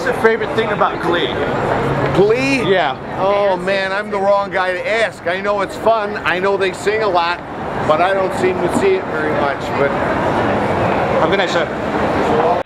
What's your favorite thing about Glee? Glee? Yeah. Oh man, I'm the wrong guy to ask. I know it's fun. I know they sing a lot, but I don't seem to see it very much. But Have a good night, sir.